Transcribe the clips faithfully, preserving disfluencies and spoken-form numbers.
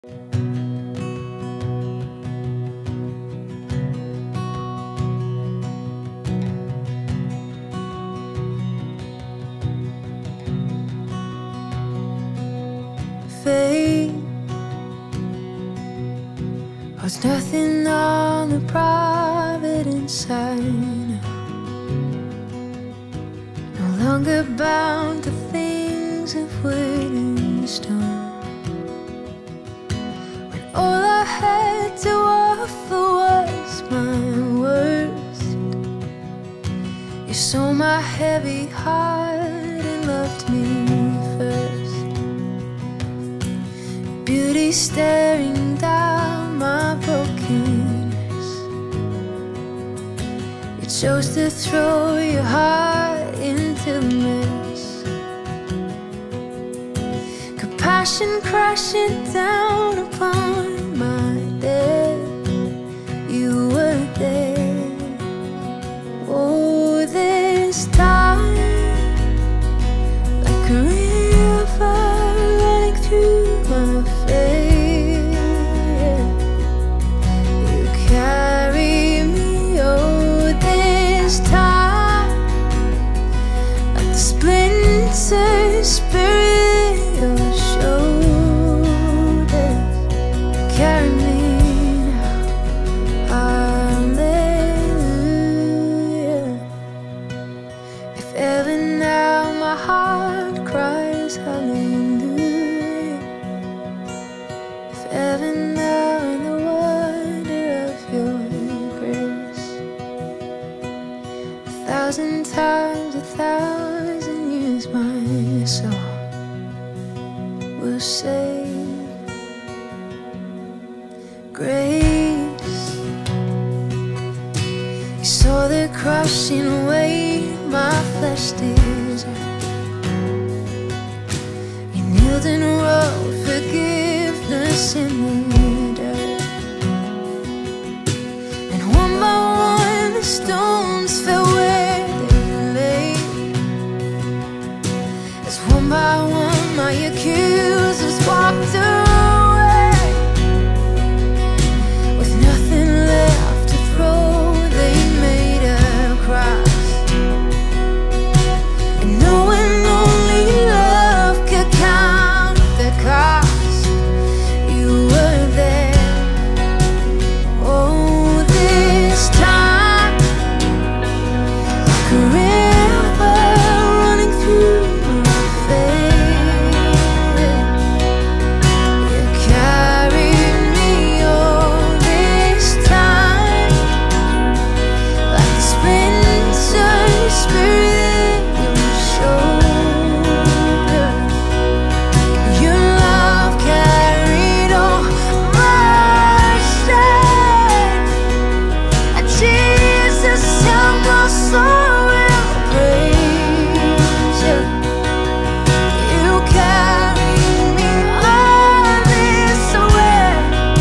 Fate was nothing on the providence side. No longer bound to things of wood and stone. When all I had to offer was my worst, you saw my heavy heart and loved me first. Beauty staring down my brokenness, you chose to throw your heart into the mess. Compassion crashing down upon my death, you were there. Oh, this time, like a river running through my face, you carry me. Oh, this time, like the splinters buried in your shoulders, carry me now. Hallelujah. If ever now my heart cries hallelujah, if ever now in the wonder of your grace, a thousand times, a thousand years my soul will say grace. You saw the crushing weight my flesh deserved. You kneeled and wrote forgiveness in the dirt, and one by one the stones fell where they lay, as one by one my accusers walked away. With nothing left to throw, they made a cross, and knowing only love could count the cost, you were there. Oh, this time, like a river running through my face, you carried me. Oh, this time, like the splinters buried in your shoulder, your love carried all my shame. And Jesus, how my soul will praise you. You carried me all this way,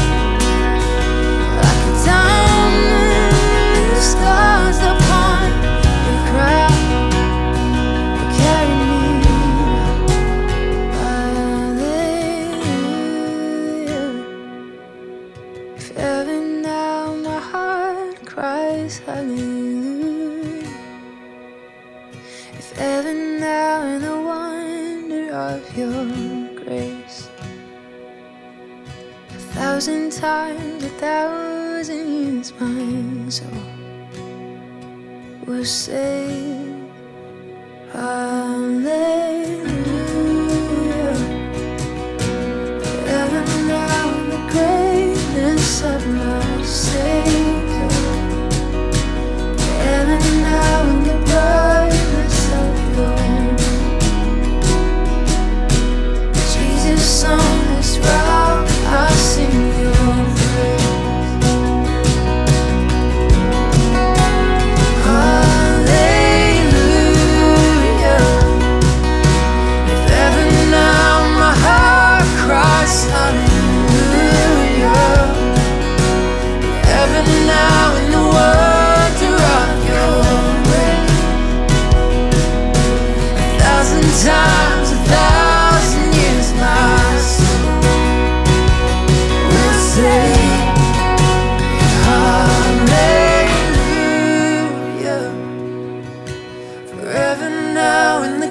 like a diamond with stars upon your crown. You carried me. Hallelujah. If ever now my heart cries hallelujah, if ever now in the wonder of your grace, a thousand times, a thousand years my soul will say hallelujah. Ever now in the greatness of my Savior, ever now in the brightness of your Jesus, on this rock I'll sing your praise. Hallelujah.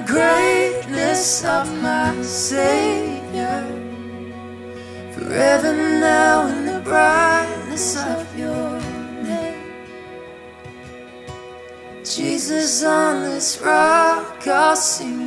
greatness of my Savior, forever now in the brightness of your name. Jesus, on this rock I'll sing